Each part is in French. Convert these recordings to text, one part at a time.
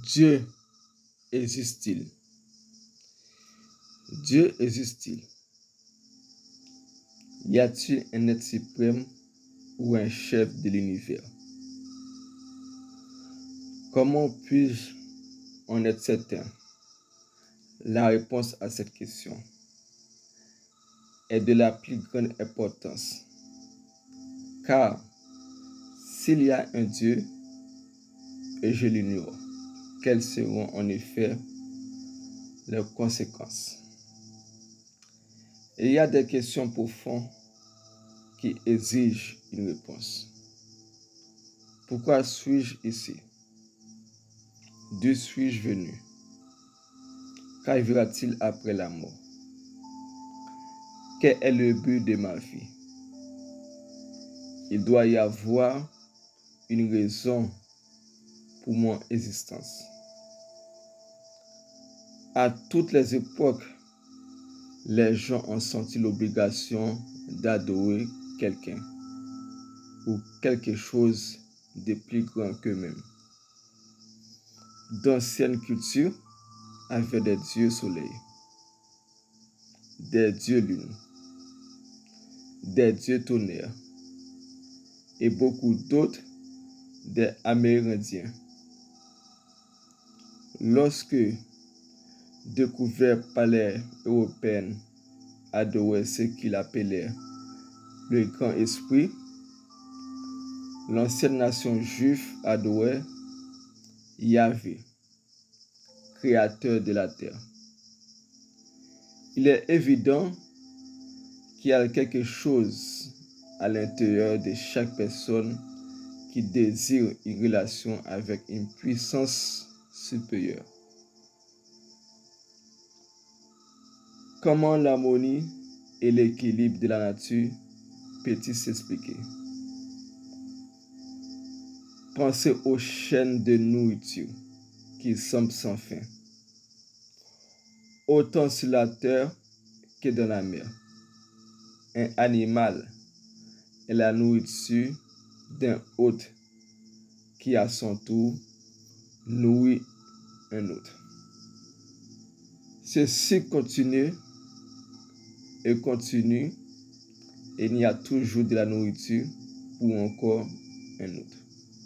Dieu existe-t-il? Dieu existe-t-il? Y a-t-il un être suprême ou un chef de l'univers? Comment puis-je en être certain? La réponse à cette question est de la plus grande importance, car s'il y a un Dieu et je l'ignore, quelles seront en effet leurs conséquences? Il y a des questions profondes qui exigent une réponse. Pourquoi suis-je ici? D'où suis-je venu? Qu'arrivera-t-il après la mort? Quel est le but de ma vie? Il doit y avoir une raison pour mon existence. À toutes les époques, les gens ont senti l'obligation d'adorer quelqu'un ou quelque chose de plus grand qu'eux-mêmes. D'anciennes cultures avaient des dieux soleil, des dieux lune, des dieux tonnerre et beaucoup d'autres des Amérindiens. Lorsque découverts par les Européens adoraient ce qu'ils appelaient le grand esprit, l'ancienne nation juive adorait Yahvé, créateur de la terre. Il est évident qu'il y a quelque chose à l'intérieur de chaque personne qui désire une relation avec une puissance supérieure. Comment l'harmonie et l'équilibre de la nature peut-il s'expliquer? Pensez aux chaînes de nourriture qui semblent sans fin, autant sur la terre que dans la mer. Un animal est la nourriture d'un hôte qui à son tour nourrit un autre. Ceci continue et continue, et il y a toujours de la nourriture pour encore un autre.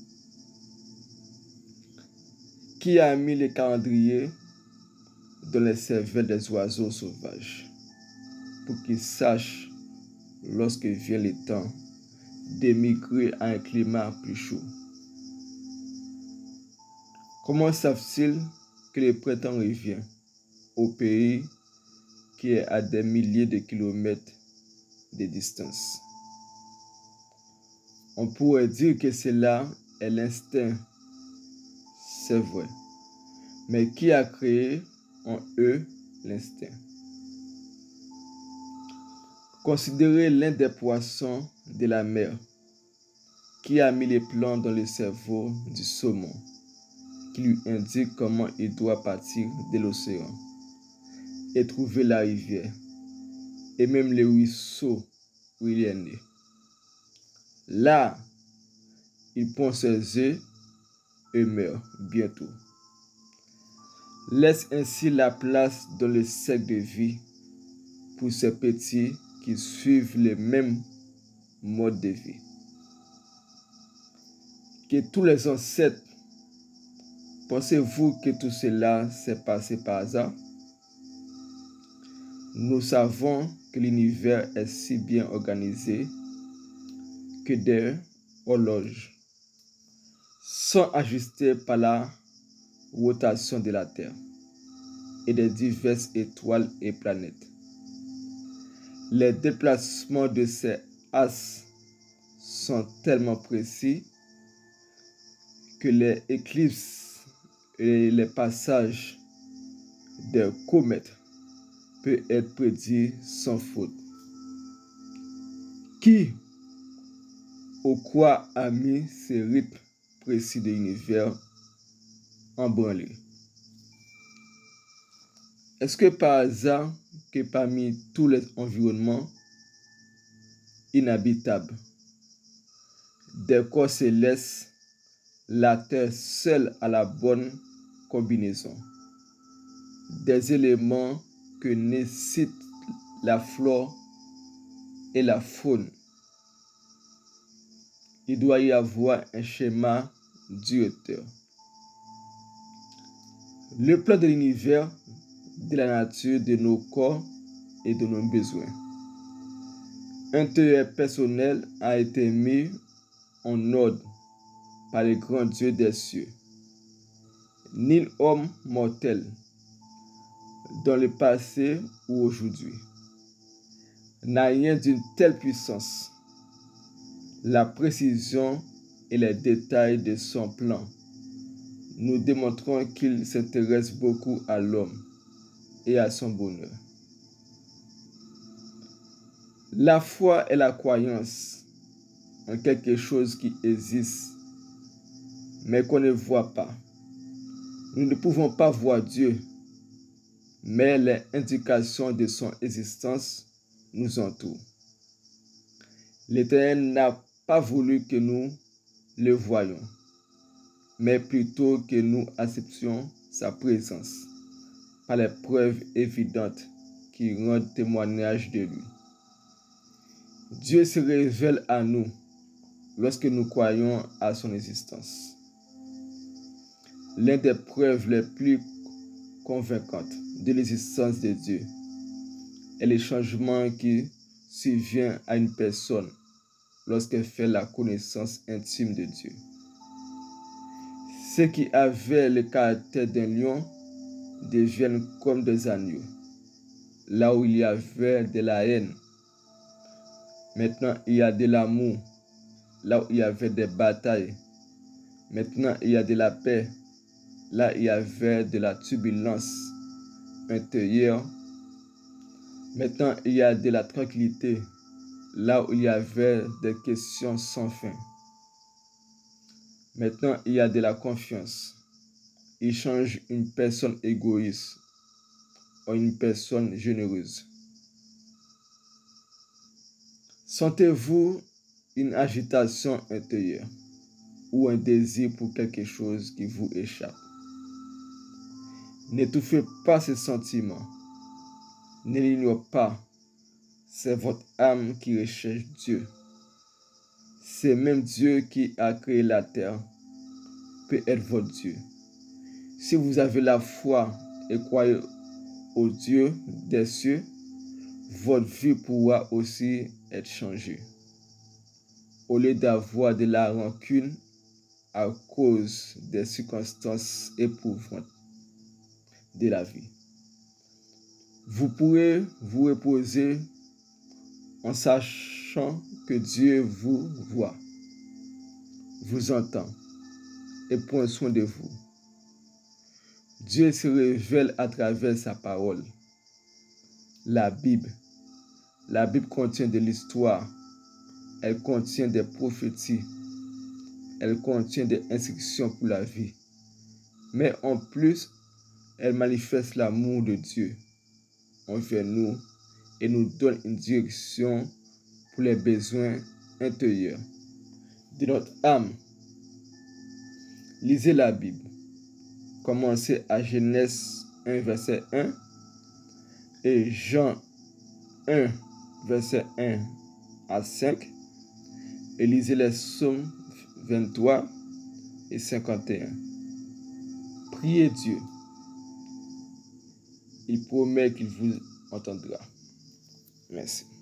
Qui a mis les calendriers dans les cervelles des oiseaux sauvages pour qu'ils sachent lorsque vient le temps d'émigrer à un climat plus chaud? Comment savent-ils que le printemps revient au pays qui est à des milliers de kilomètres de distance? On pourrait dire que cela est l'instinct, c'est vrai, mais qui a créé en eux l'instinct? Considérez l'un des poissons de la mer qui a mis les plans dans le cerveau du saumon, qui lui indique comment il doit partir de l'océan et trouver la rivière, et même le ruisseau où il est né. Là, il pond ses œufs et meurt bientôt. Laisse ainsi la place dans le cercle de vie pour ces petits qui suivent le même mode de vie. Que tous les ancêtres, pensez-vous que tout cela s'est passé par hasard? Nous savons que l'univers est si bien organisé que des horloges sont ajustées par la rotation de la Terre et des diverses étoiles et planètes. Les déplacements de ces astres sont tellement précis que les éclipses et les passages des comètes peuvent être prédits sans faute. Qui ou quoi a mis ces rythmes précis de l'univers en branle? Est-ce que par hasard que parmi tous les environnements inhabitables des corps célestes, la Terre seule a la bonne combinaisons, des éléments que nécessitent la flore et la faune. Il doit y avoir un schéma directeur. Le plan de l'univers, de la nature, de nos corps et de nos besoins. Un intérieur personnel a été mis en ordre par le grand Dieu des cieux. Nul homme mortel, dans le passé ou aujourd'hui, n'a rien d'une telle puissance. La précision et les détails de son plan nous démontrons qu'il s'intéresse beaucoup à l'homme et à son bonheur. La foi est la croyance en quelque chose qui existe, mais qu'on ne voit pas. Nous ne pouvons pas voir Dieu, mais les indications de son existence nous entourent. L'Éternel n'a pas voulu que nous le voyions, mais plutôt que nous acceptions sa présence par les preuves évidentes qui rendent témoignage de lui. Dieu se révèle à nous lorsque nous croyons à son existence. L'une des preuves les plus convaincantes de l'existence de Dieu est le changement qui survient à une personne lorsqu'elle fait la connaissance intime de Dieu. Ceux qui avaient le caractère d'un lion deviennent comme des agneaux. Là où il y avait de la haine, maintenant il y a de l'amour. Là où il y avait des batailles, maintenant il y a de la paix. Là il y avait de la turbulence intérieure, maintenant il y a de la tranquillité. Là où il y avait des questions sans fin, maintenant il y a de la confiance. Il change une personne égoïste en une personne généreuse. Sentez-vous une agitation intérieure ou un désir pour quelque chose qui vous échappe? N'étouffez pas ces sentiments. Ne l'ignore pas. C'est votre âme qui recherche Dieu. C'est même Dieu qui a créé la terre peut être votre Dieu. Si vous avez la foi et croyez au Dieu des cieux, votre vie pourra aussi être changée. Au lieu d'avoir de la rancune à cause des circonstances éprouvantes de la vie, vous pourrez vous reposer en sachant que Dieu vous voit, vous entend et prend soin de vous. Dieu se révèle à travers sa parole. La Bible contient de l'histoire, elle contient des prophéties, elle contient des instructions pour la vie. Mais en plus, elle manifeste l'amour de Dieu envers nous et nous donne une direction pour les besoins intérieurs de notre âme. Lisez la Bible. Commencez à Genèse 1, verset 1 et Jean 1, verset 1 à 5. Et lisez les psaumes 23 et 51. Priez Dieu. Il promet qu'il vous entendra. Merci.